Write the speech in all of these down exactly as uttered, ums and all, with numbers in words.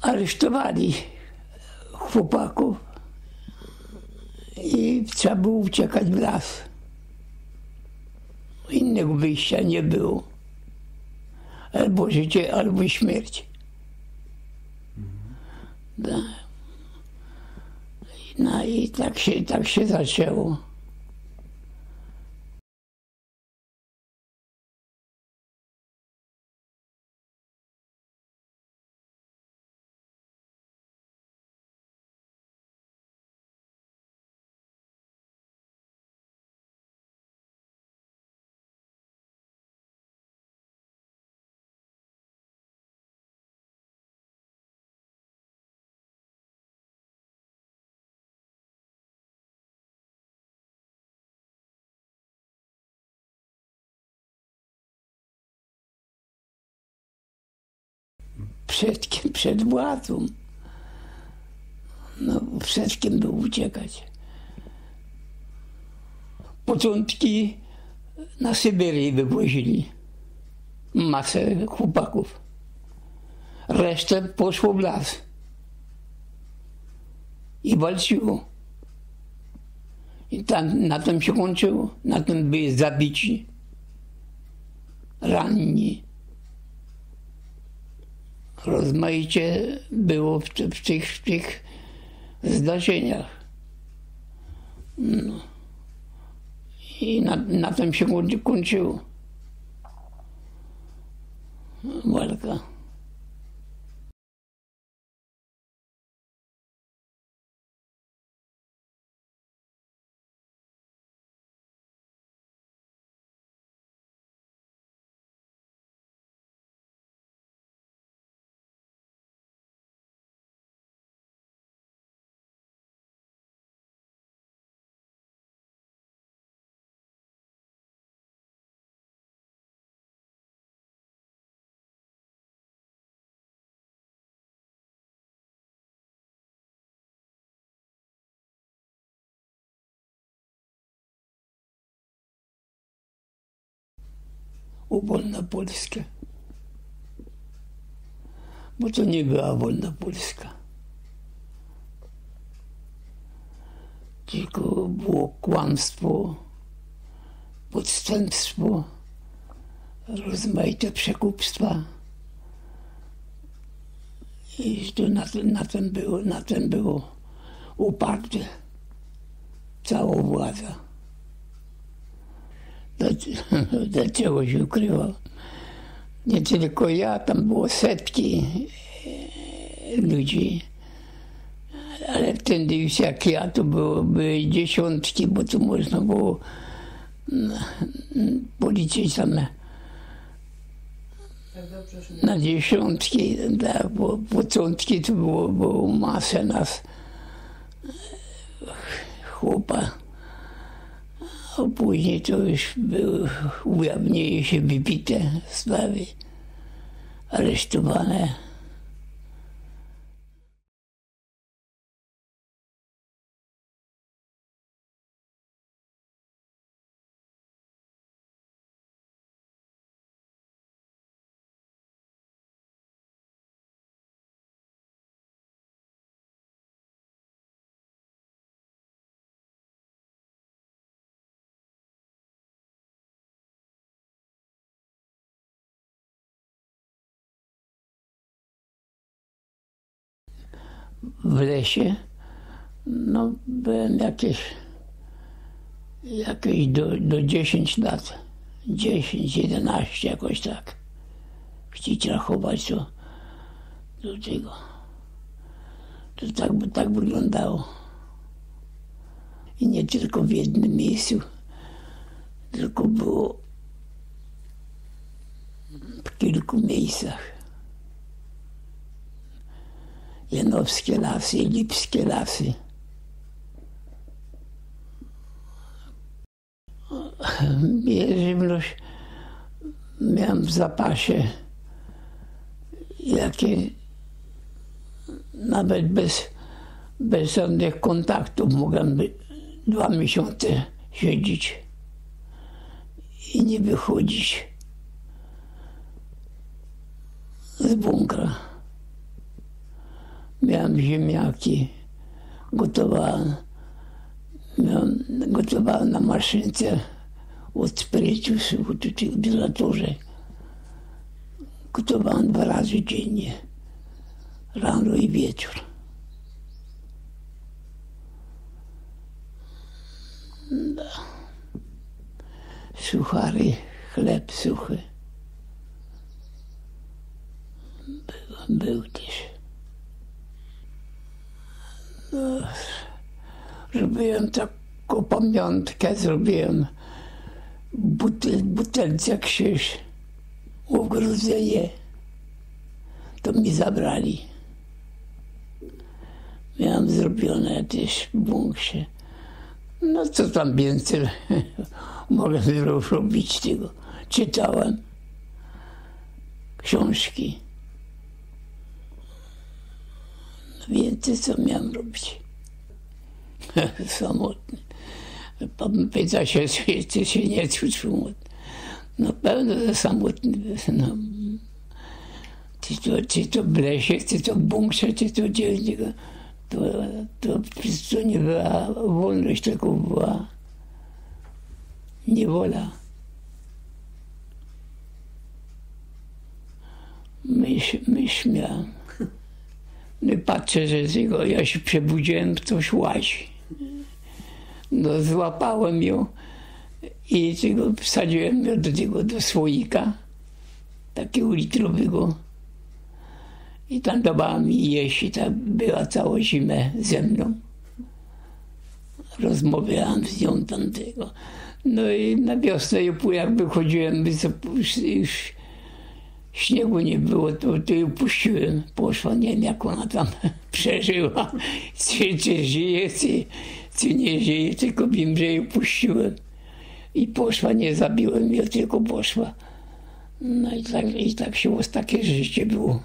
aresztowali chłopaków i trzeba było uciekać w las. Innego wyjścia nie było. Albo życie, albo śmierć. No, no i tak się, tak się zaczęło. Przed kim? Przed władzą. No, przed kim było uciekać. Początki na Syberię wywozili masę chłopaków. Resztę poszło w las. I walczyło. I tam, na tym się kończyło. Na tym byli zabici, ranni. Rozmaicie było w, w, tych, w tych zdarzeniach. No. I na, na tym się kończyło walka. Wolna Polska. Bo to nie była wolna Polska. Tylko było kłamstwo, podstępstwo, rozmaite przekupstwa. I to na, na, tym było, na tym było uparte cała władza. Dlaczego się ukrywał? Nie tylko ja, tam było setki ludzi, ale wtedy już jak ja, to było, były dziesiątki, bo to można było policzyć tam na, na dziesiątki, tak, bo początki to było, było masę nas, chłopa. A później to już były ujawnienie się wybite sprawy, aresztowane. W lesie, no byłem jakieś, jakieś do, do dziesięć lat, dziesięć, jedenaście jakoś tak. Chcieć rachować to do tego. To tak, tak wyglądało. I nie tylko w jednym miejscu, tylko było w kilku miejscach. Janowskie lasy, lipskie lasy. Żywność miałem w zapasie, jakie nawet bez, bez żadnych kontaktów mogłem dwa miesiące siedzieć i nie wychodzić z bunkra. miałem ziemniaki, gotowałem, miałem, gotowałem na maszynce od spirytusu, od tych dylatorzy. Gotowałem dwa razy dziennie, rano i wieczór. No. Suchary, chleb suchy. Był, był też. No, zrobiłem taką pamiątkę, zrobiłem butel, butelce krzyż, ogrodzenie. To mi zabrali. Miałem zrobione też w bunkrze. No co tam więcej mogę robić tego. Czytałem książki. No więcej co miałem robić. Samotny. Pan pyta się, czy się nie czuć samotny. No pewno samotny. No. Czy to, czy to w lesie, czy to w bunkrze, czy to gdzieś. To, to, to nie była wolność, tylko była niewola. Myśl, myśl miałem. No i patrzę, że tego, ja się przebudziłem, ktoś łazi. No złapałem ją i tego wsadziłem ją do tego, do słoika, takiego litrowego. I tam dawała mi jeść i tak była całą zimę ze mną. Rozmawiałam z nią tamtego. No i na wiosnę jak wychodziłem, już, już śniegu nie było, to, to ją puściłem. Poszła, nie wiem jak ona tam przeżyła, czy, czy żyje, czy, czy nie żyje, tylko wiem, że ją puściłem. I poszła, nie zabiłem ją, tylko poszła. No i tak, i tak się takie życie było.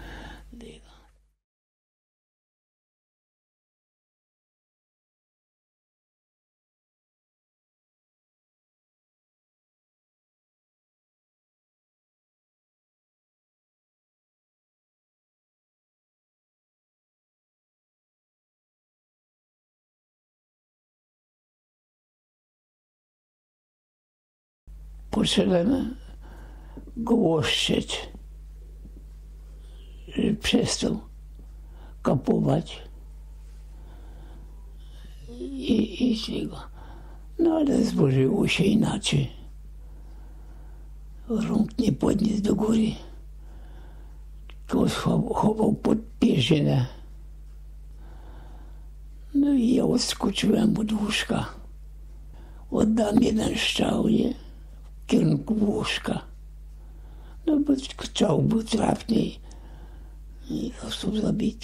Poszedłem go łoszczyć, że przestał kapować i, i tego. No ale złożyło się inaczej. Rąk nie podniósł do góry, tylko chował pod pierzynę. No i ja odskoczyłem od łóżka. Oddam jeden strzał, nie? W kierunku łóżka. No bo strzał był trafny i został zabity.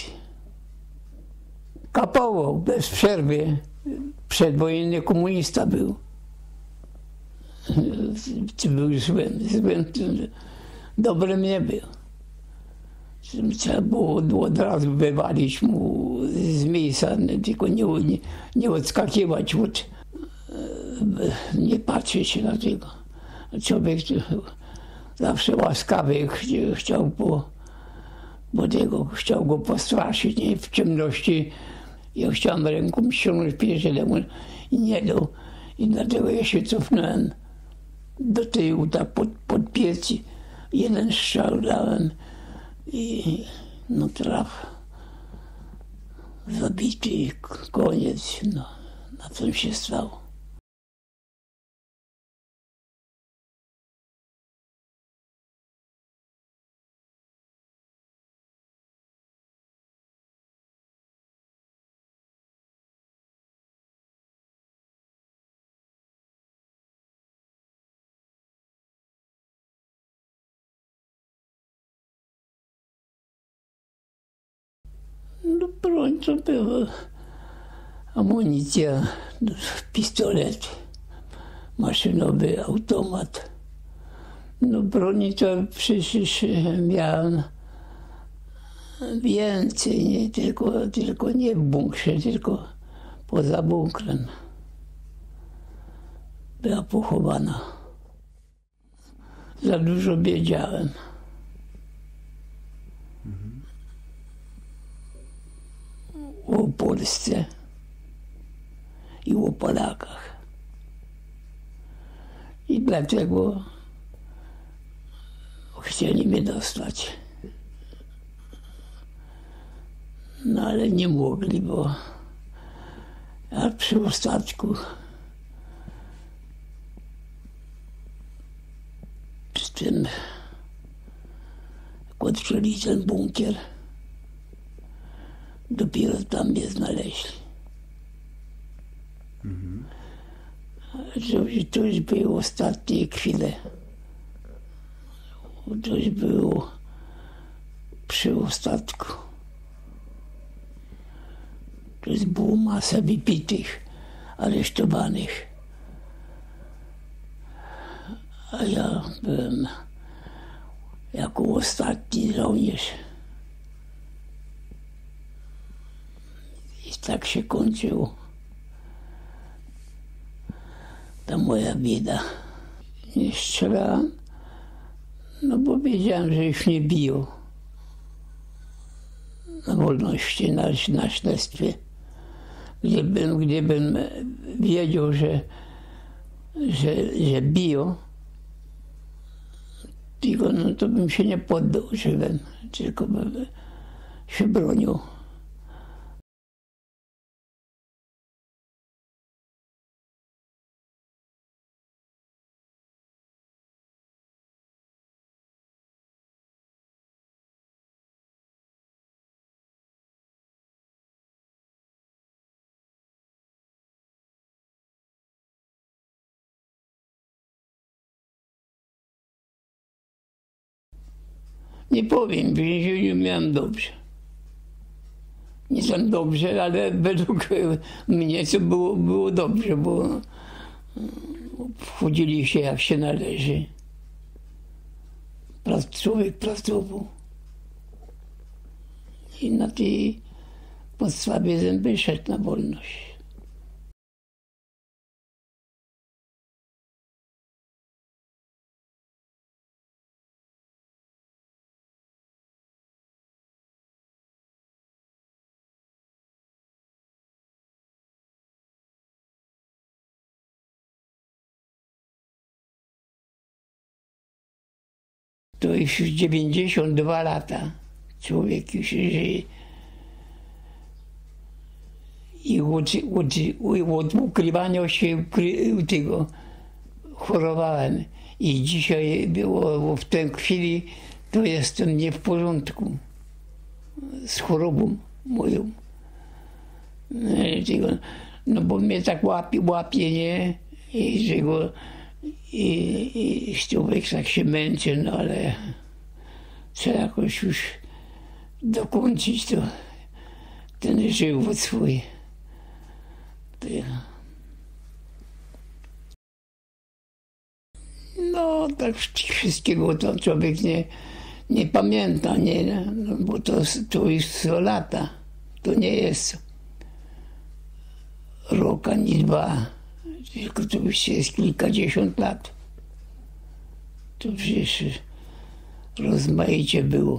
Kapował bez przerwy. Przedwojenny komunista był. Był złym, złym, dobrym nie był. Trzeba było od razu wywalić mu z miejsca, tylko nie, nie, nie odskakiwać, od, nie patrzeć na tego. Człowiek zawsze łaskawy chciał, po, bo tego, chciał go postraszyć, nie? W ciemności. Ja chciałem ręką ściągnąć pierścień i nie dał. I dlatego ja się cofnąłem do tyłu, tak pod, pod piec. Jeden strzał dałem i no traf. Zabity i koniec. No, na tym się stało. No broń to była amunicja, pistolet maszynowy, automat. No broni to przecież miałem więcej, nie tylko, tylko nie w bunkrze, tylko poza bunkrem. Była pochowana. Za dużo wiedziałem. o Polsce i o Polakach. I dlatego chcieli mnie dostać. No ale nie mogli, bo a przy ostatku z tym, jak odkryli ten bunkier, dopiero tam mnie znaleźli. Mhm. To, to już były ostatnie chwile. To już było przy ostatku. To już było masa wypitych, aresztowanych. A ja byłem jako ostatni żołnierz. I tak się kończyło ta moja bieda. Nie strzelałem, no bo wiedziałem, że już nie biją na wolności, na, na śledztwie. Gdybym, gdybym wiedział, że, że, że biją, tylko no to bym się nie poddał żywym, tylko bym się bronił. Nie powiem, w więzieniu miałem dobrze. Nie tam dobrze, ale według mnie to było, było dobrze, bo wchodzili się jak się należy. Człowiek pracował. I na tej podstawie ten wyszedł na wolność. To już dziewięćdziesiąt dwa lata. Człowiek już żyje. I od, od, od ukrywania się tego chorowałem. I dzisiaj było, w tej chwili to jestem nie w porządku z chorobą moją. No bo mnie tak łapie, łapie nie? I czego I, i człowiek tak się męczy, no ale trzeba jakoś już dokończyć to, ten żywot swój. To ja. No tak wszystkiego to człowiek nie, nie pamięta, nie, no, bo to, to już sto lata. To nie jest rok ani dwa. Tylko to już jest kilkadziesiąt lat. To przecież rozmaicie było.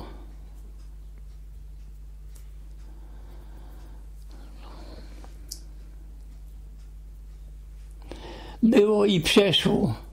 Było i przeszło.